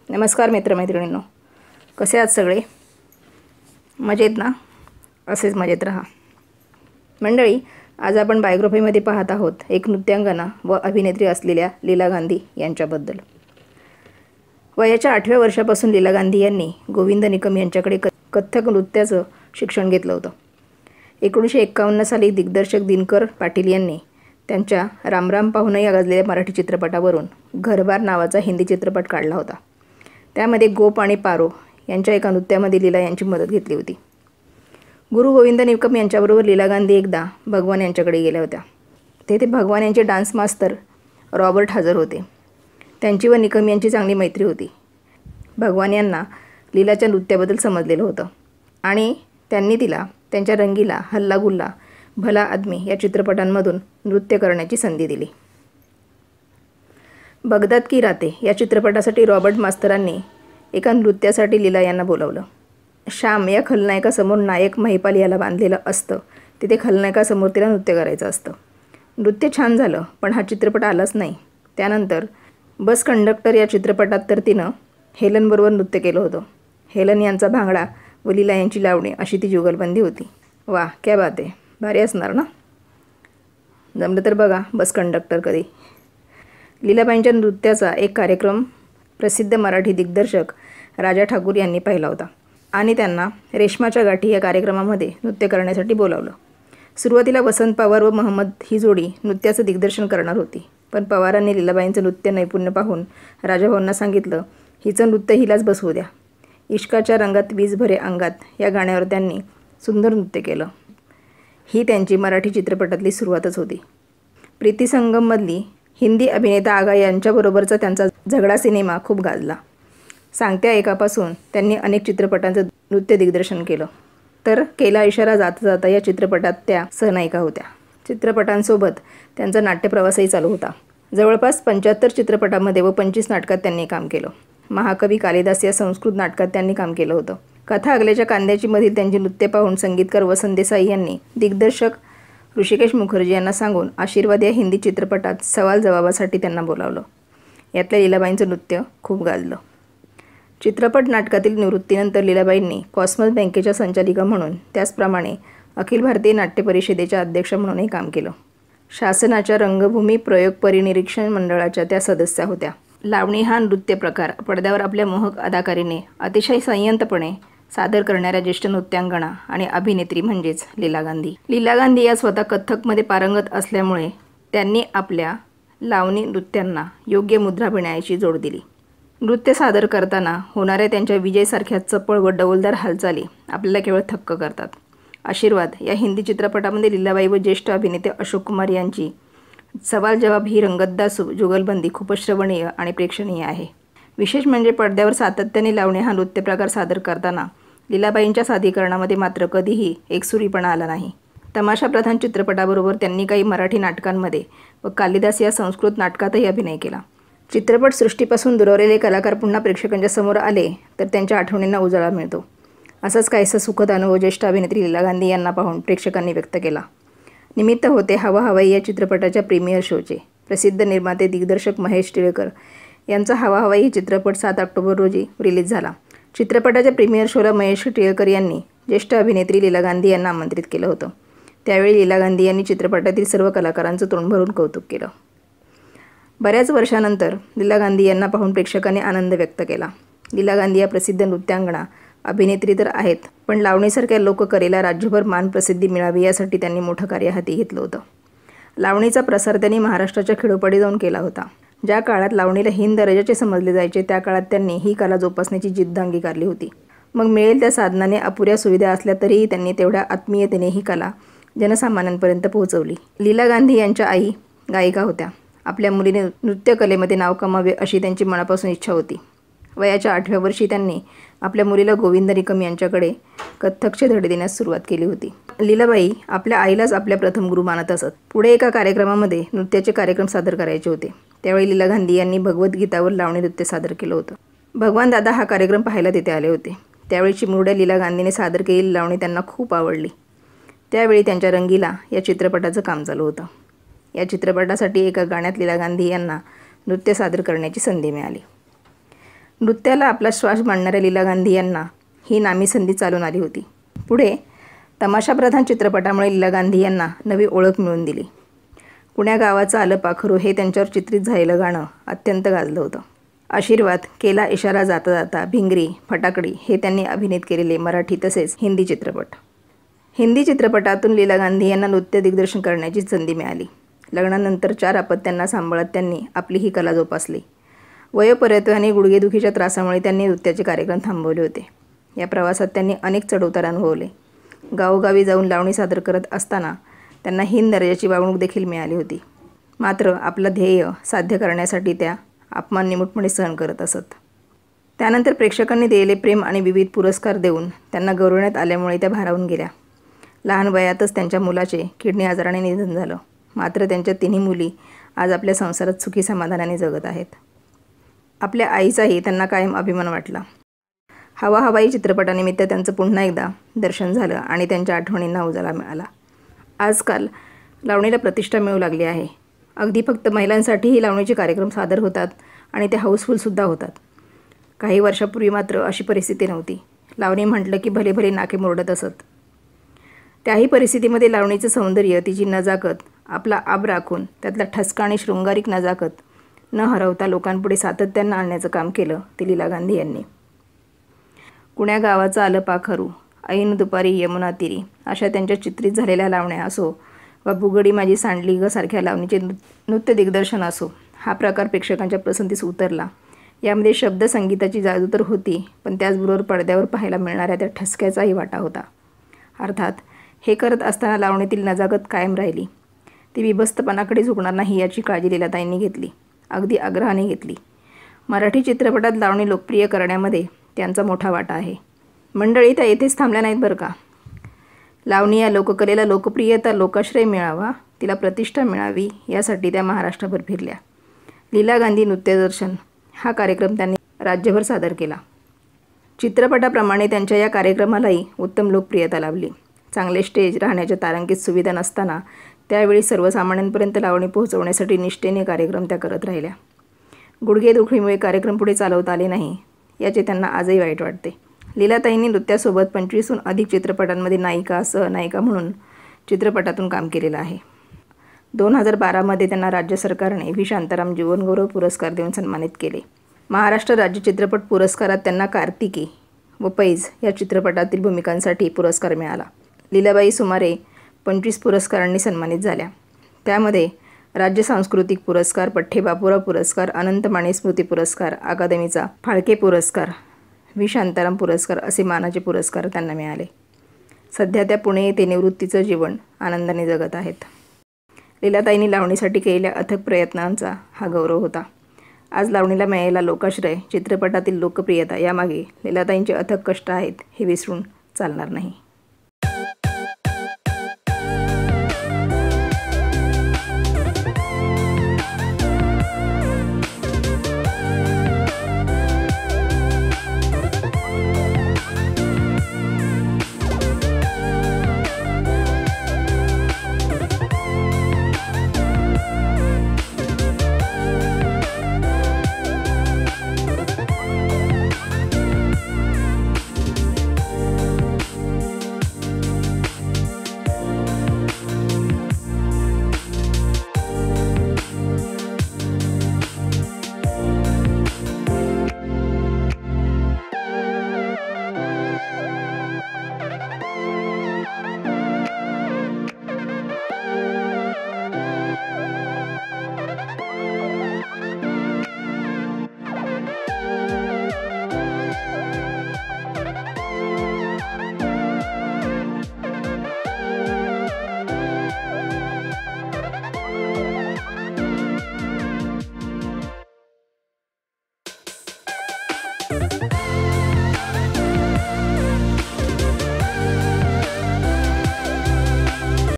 नमस्कार मित्रमैत्रिणींनो, कसे आहात सगळे? मजेत ना? असेच मजेत राहा. मंडळी, आज आपण बायोग्राफीमध्ये पाहत आहोत एक नृत्यांगना व अभिनेत्री असलेल्या लीला गांधी यांच्याबद्दल. वयाच्या 8व्या वर्षापासून लीला गांधी यांनी गोविंद निकम यांच्याकडे कथ्थक नृत्याचं शिक्षण घेतलं होतं. 1951 साली दिग्दर्शक दिनकर पाटील यांनी त्यांच्या राम राम पाहुणे या गाजलेल्या मराठी चित्रपटावरून घरबार नावाचा हिंदी चित्रपट काढला होता. त्यामध्ये गोप आणि पारो यांच्या एका नृत्यामध्ये लीला यांची मदत घेतली होती. गुरु गोविंद निकम यांच्याबरोबर लीला गांधी एकदा भगवान यांच्याकडे गेल्या होत्या. तेथे भगवान यांचे डान्स मास्तर रॉबर्ट हजर होते. त्यांची व निकम यांची चांगली मैत्री होती. भगवान यांना लीलाच्या नृत्याबद्दल समजलेलं होतं आणि त्यांनी तिला त्यांच्या रंगीला, हल्ला गुल्ला, भला आदमी या चित्रपटांमधून नृत्य करण्याची संधी दिली. बगदाद की राते या चित्रपटासाठी रॉबर्ट मास्तरांनी एका नृत्यासाठी लीला यांना बोलावलं. श्याम या खलनायकासमोर नायक महिपाल याला बांधलेलं असतं. तिथे खलनायकासमोर तिला नृत्य करायचं असतं. नृत्य छान झालं, पण हा चित्रपट आलाच नाही. त्यानंतर बस कंडक्टर या चित्रपटात तर तिनं हेलनबरोबर नृत्य केलं होतं. हेलन यांचा भांगडा व लीला यांची लावणी अशी ती जुगलबंदी होती. वा, क्या बात आहे, भारी असणार ना? जमलं तर बघा बस कंडक्टर कधी. लीलाबाईंच्या नृत्याचा एक कार्यक्रम प्रसिद्ध मराठी दिग्दर्शक राजा ठाकूर यांनी पाहिला होता आणि त्यांना रेशमाच्या गाठी या कार्यक्रमामध्ये नृत्य करण्यासाठी बोलावलं. सुरुवातीला वसंत पवार व महम्मद ही जोडी नृत्याचं दिग्दर्शन करणार होती, पण पवारांनी लीलाबाईंचं नृत्य नैपुण्य पाहून राजाभाऊंना सांगितलं, हिचं नृत्य हिलाच बसवू द्या. इश्काच्या रंगात वीज भरे अंगात या गाण्यावर त्यांनी सुंदर नृत्य केलं. ही त्यांची मराठी चित्रपटातली सुरुवातच होती. प्रीती संगममधली हिंदी अभिनेता आगा यांच्याबरोबरचा त्यांचा झगडा सिनेमा खूप गाजला. सांगत्या एकापासून त्यांनी अनेक चित्रपटांचं नृत्य दिग्दर्शन केलं. तर केला इशारा जाता जाता या चित्रपटात त्या सहनायिका होत्या. चित्रपटांसोबत त्यांचा नाट्यप्रवासही चालू होता. जवळपास 75 चित्रपटामध्ये व 25 नाटकात त्यांनी काम केलं. महाकवी कालिदास या संस्कृत नाटकात त्यांनी काम केलं होतं. कथा अगल्याच्या कांद्याची मधील त्यांचे नृत्य पाहून संगीतकार वसंत देसाई यांनी दिग्दर्शक ऋषिकेश मुखर्जी यांना सांगून आशीर्वाद या हिंदी चित्रपटात सवाल जवाबासाठी त्यांना बोलावलं. यातल्या लीलाबाईंचं नृत्य खूप गाजलं. चित्रपट नाटकातील निवृत्तीनंतर लीलाबाईंनी कॉस्मस बँकेच्या संचालिका म्हणून, त्याचप्रमाणे अखिल भारतीय नाट्य परिषदेच्या अध्यक्ष म्हणूनही काम केलं. शासनाच्या रंगभूमी प्रयोग परिनिरीक्षण मंडळाच्या त्या सदस्या होत्या. लावणी हा नृत्य प्रकार पडद्यावर आपल्या मोहक अदाकारीने अतिशय संयंतपणे सादर करणाऱ्या ज्येष्ठ नृत्यांगना आणि अभिनेत्री म्हणजेच लीला गांधी. लीला गांधी या स्वतः कथ्थकमध्ये पारंगत असल्यामुळे त्यांनी आपल्या लावणी नृत्यांना योग्य मुद्रा पिण्याची जोड दिली. नृत्य सादर करताना होणाऱ्या त्यांच्या विजयसारख्या चपळ व डौलदार हालचाली आपल्याला केवळ थक्क करतात. आशीर्वाद या हिंदी चित्रपटामध्ये लीलाबाई व ज्येष्ठ अभिनेते अशोक कुमार यांची सवाल जवाब ही रंगतदार जुगलबंदी खूपच श्रवणीय आणि प्रेक्षणीय आहे. विशेष म्हणजे पडद्यावर सातत्याने लावणी हा नृत्य प्रकार सादर करताना लीलाबाईंच्या सादरीकरणामध्ये मात्र कधीही एकसुरीपणा आला नाही. तमाशाप्रधान चित्रपटाबरोबर त्यांनी काही मराठी नाटकांमध्ये व कालिदास या संस्कृत नाटकातही अभिनय केला. चित्रपटसृष्टीपासून दुरावलेले कलाकार पुन्हा प्रेक्षकांच्या समोर आले तर त्यांच्या आठवणींना उजाळा मिळतो. असाच काहीसा सुखद अनुभव ज्येष्ठ अभिनेत्री लीला गांधी यांना पाहून प्रेक्षकांनी व्यक्त केला. निमित्त होते हवा हवाई या चित्रपटाच्या प्रीमियर शोचे. प्रसिद्ध निर्माते दिग्दर्शक महेश टिळकर यांचा हवा हवाई ही चित्रपट 7 ऑक्टोबर रोजी रिलीज झाला. चित्रपटाच्या प्रीमियर शोला महेश टिळकर यांनी ज्येष्ठ अभिनेत्री लीला गांधी यांना आमंत्रित केलं होतं. त्यावेळी लीला गांधी यांनी चित्रपटातील सर्व कलाकारांचं तोंड भरून कौतुक केलं. बऱ्याच वर्षानंतर लीला गांधी यांना पाहून प्रेक्षकांनी आनंद व्यक्त केला. लीला गांधी या प्रसिद्ध नृत्यांगना अभिनेत्री तर आहेत, पण लावणीसारख्या लोककलेला राज्यभर मान प्रसिद्धी मिळावी यासाठी त्यांनी मोठं कार्य हाती घेतलं होतं. लावणीचा प्रसार त्यांनी महाराष्ट्राच्या खेडोपाडी जाऊन केला होता. ज्या काळात लावणीला हीन दर्जाचे समजले जायचे त्या काळात त्यांनी ही कला जोपासण्याची जिद्द अंगीकारली होती. मग मिळेल त्या साधनाने अपुऱ्या सुविधा असल्या तरीही त्यांनी तेवढ्या आत्मीयतेने ही कला जनसामान्यांपर्यंत पोहोचवली. लीला गांधी यांच्या आई गायिका होत्या. आपल्या मुलीने नृत्यकलेमध्ये नाव कमावे अशी त्यांची मनापासून इच्छा होती. वयाच्या 8व्या वर्षी त्यांनी आपल्या मुलीला गोविंद निकम यांच्याकडे कथ्थकचे धडे देण्यास सुरुवात केली होती. लीलाबाई आपल्या आईलाच आपल्या प्रथम गुरु मानत असत. पुढे एका कार्यक्रमामध्ये नृत्याचे कार्यक्रम सादर करायचे होते. त्यावेळी लीला गांधी यांनी भगवद्गीतावर लावणी नृत्य सादर केलं होतं. भगवान दादा हा कार्यक्रम पाहायला तिथे आले होते. त्यावेळी चिमुरड्या लीला गांधीने सादर केलेली लावणी त्यांना खूप आवडली. त्यावेळी त्यांच्या रंगीला या चित्रपटाचं काम चालू होतं. या चित्रपटासाठी एका गाण्यात लीला गांधी यांना नृत्य सादर करण्याची संधी मिळाली. नृत्याला आपला श्वास मांडणाऱ्या लीला गांधी यांना ही नामी संधी चालून आली होती. पुढे तमाशाप्रधान चित्रपटामुळे लीला गांधी यांना नवी ओळख मिळवून दिली. कुण्या गावाचं आलं पाखरू हे त्यांच्यावर चित्रित झालेलं गाणं अत्यंत गाजलं होतं. आशीर्वाद, केला इशारा जाता जाता, भिंगरी, फटाकडी हे त्यांनी अभिनीत केलेले मराठी तसेच हिंदी चित्रपट. हिंदी चित्रपटातून लीला गांधी यांना नृत्य दिग्दर्शन करण्याची संधी मिळाली. लग्नानंतर 4 अपत्यांना सांभाळत त्यांनी आपली ही कला जोपासली. वयोपरिवर्तन आणि गुडघेदुखीच्या त्रासामुळे त्यांनी नृत्याचे कार्यक्रम थांबवले होते. या प्रवासात त्यांनी अनेक चढउतार अनुभवले. गावोगावी जाऊन लावणी सादर करत असताना त्यांना हीन दर्जाची वागणूक देखील मिळाली होती. मात्र आपलं ध्येय साध्य करण्यासाठी त्या अपमान निमूटपणे सहन करत असत. त्यानंतर प्रेक्षकांनी दिलेले प्रेम आणि विविध पुरस्कार देऊन त्यांना गौरवण्यात आल्यामुळे त्या भारावून गेल्या. लहान वयातच त्यांच्या मुलाचे किडनी आजाराने निधन झालं. मात्र त्यांच्या 3 मुली आज आपल्या संसारात सुखी समाधानाने जगत आहेत. आपल्या आईचाही त्यांना कायम अभिमान वाटला. हवा हवाई चित्रपटानिमित्त त्यांचं पुन्हा एकदा दर्शन झालं आणि त्यांच्या आठवणींना उजाळा मिळाला. आजकाल लावणीला प्रतिष्ठा मिळू लागली आहे. अगदी फक्त महिलांसाठीही लावणीचे कार्यक्रम सादर होतात आणि ते हाऊसफुलसुद्धा होतात. काही वर्षापूर्वी मात्र अशी परिस्थिती नव्हती. लावणी म्हटलं की भले भले नाके मुरडत असत. त्याही परिस्थितीमध्ये लावणीचं सौंदर्य, तिची नजाकत, आपला आब राखून त्यातला ठसका आणि शृंगारिक नजाकत न हरवता लोकांपुढे सातत्यानं आणण्याचं काम केलं ते लीला गांधी यांनी. कुण्या गावाचं आलं पाखरू, ऐन दुपारी यमुना तीरी अशा त्यांच्या चित्रित झालेल्या लावण्या असो वा बुगडी माझी सांडली ग सारख्या लावणीचे नृत्य दिग्दर्शन असो, हा प्रकार प्रेक्षकांच्या पसंतीस उतरला. यामध्ये शब्द संगीताची जादू तर होती, पण त्याचबरोबर पडद्यावर पाहायला मिळणाऱ्या त्या ठसक्याचाही वाटा होता. अर्थात हे करत असताना लावणीतील नजाकत कायम राहिली. ती बिभत्सपणाकडे झुकणार नाही याची काळजी लीलाताईंनी घेतली. अगदी आग्रहाने घेतली. मराठी चित्रपटात लावणी लोकप्रिय करण्यामध्ये त्यांचा मोठा वाटा आहे. मंडळी त्या येथेच थांबल्या नाहीत बरं का. लावणी या लोककलेला लोकप्रियता, लोकाश्रय मिळावा, तिला प्रतिष्ठा मिळावी यासाठी त्या महाराष्ट्रभर फिरल्या. लीला गांधी नृत्यदर्शन हा कार्यक्रम त्यांनी राज्यभर सादर केला. चित्रपटाप्रमाणे त्यांच्या या कार्यक्रमालाही उत्तम लोकप्रियता लाभली. चांगले स्टेज, राहण्याच्या तारांकित सुविधा नसताना त्यावेळी सर्वसामान्यांपर्यंत लावणी पोहोचवण्यासाठी निष्ठेने कार्यक्रम त्या करत राहिल्या. गुडघेदुखीमुळे कार्यक्रम पुढे चालवता आले नाही याचे त्यांना आजही वाईट वाटते. लीलाताईंनी नृत्यासोबत 25हून अधिक चित्रपटांमध्ये नायिका, सहनायिका म्हणून चित्रपटातून काम केलेलं आहे. 2012मध्ये त्यांना राज्य सरकारने व्ही शांताराम जीवनगौरव पुरस्कार देऊन सन्मानित केले. महाराष्ट्र राज्य चित्रपट पुरस्कारात त्यांना कार्तिकी व पैज या चित्रपटातील भूमिकांसाठी पुरस्कार मिळाला. लीलाबाई सुमारे 25 पुरस्कारांनी सन्मानित झाल्या. त्यामध्ये राज्य सांस्कृतिक पुरस्कार, पठ्ठे बापूराव पुरस्कार, अनंत माने स्मृती पुरस्कार, अकादमीचा फाळके पुरस्कार, व्ही शांताराम पुरस्कार असे मानाचे पुरस्कार त्यांना मिळाले. सध्या त्या पुणे येथे निवृत्तीचं जीवन आनंदाने जगत आहेत. लीलाताईंनी लावणीसाठी केलेल्या अथक प्रयत्नांचा हा गौरव होता. आज लावणीला मिळालेला लोकाश्रय, चित्रपटातील लोकप्रियता यामागे लीलाताईंचे अथक कष्ट आहेत हे विसरून चालणार नाही.